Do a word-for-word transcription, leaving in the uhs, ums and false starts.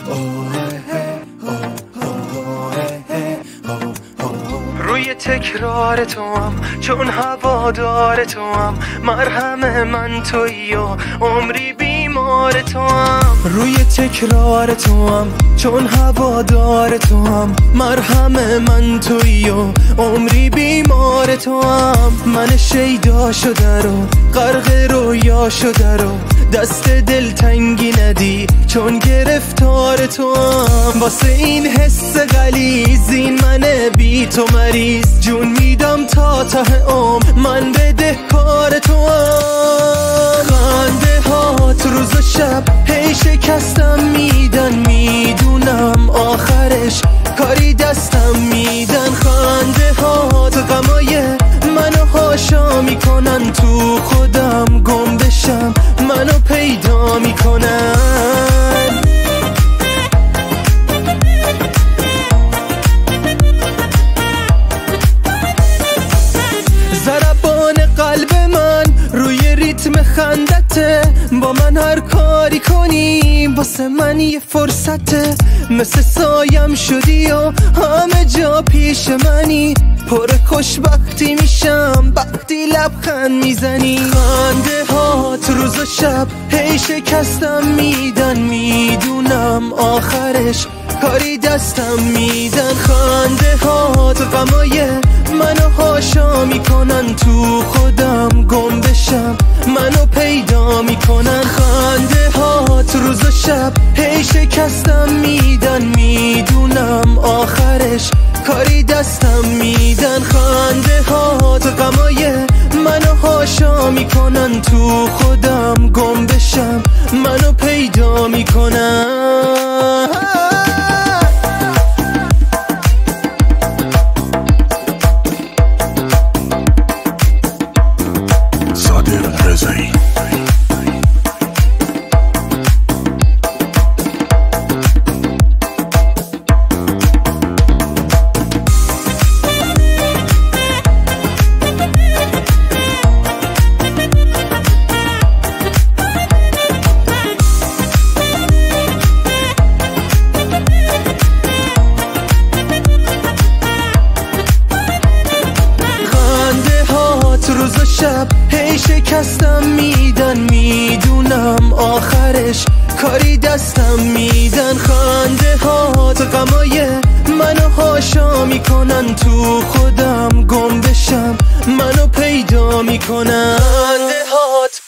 روی تکرار تو هم چون هوادار تو هم مرهم من تویی و عمری بیمار تو هم. روی تکرار تو هم چون هوادار تو هم مرهم من تویی و عمری بیمار تو هم. من شیدا شده رو غرق رویا شده رو دست دلتنگی ندی چون گرفتار تو هم. واسه این حس غلیظ من بی تو مریض جون میدم تا ته عمر من بدهکار تو هم. خنده هات روز و شب هی شکستم میدن میدونم آخرش کاری دستم میدن. خنده هات غمای منو هاشا میکنن تو خودم گم بشم منو پیدا میکنن. ضربان قلب من روی ریتم خندته با من هر کاری کنی واسه من یه فرصته. مثل سایم شدی و همه جا پیش منی پر خوشبختی میشم وقتی لبخند میزنی. خنده هات روز و شب هی شکستم میدن میدونم آخرش کاری دستم میدن. خنده هات غمای منو هاشا میکنن تو خودم گم بشم منو پیدا میکنن. خنده هات روز و شب هی شکستم میدن میدونم آخرش کاری دستم میدن. خنده هات غمای منو هاشا میکنن تو خودم گم بشم منو پیدا میکنن. صادق رضایی روز و شب هی شکستم میدن میدونم آخرش کاری دستم میدن. خنده هات غمای منو هاشا میکنن تو خودم گم بشم منو پیدا میکنن. خنده هات